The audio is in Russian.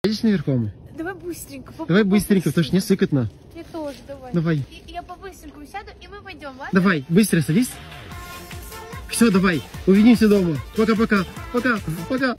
Едешь наверхом? Давай быстренько. Давай быстренько, потому что мне сыкотно. Я тоже, давай. Давай. Я по-быстренькому сяду, и мы пойдем, ладно? Давай, быстро садись. Все, давай, увидимся дома. Пока-пока. Пока. Пока.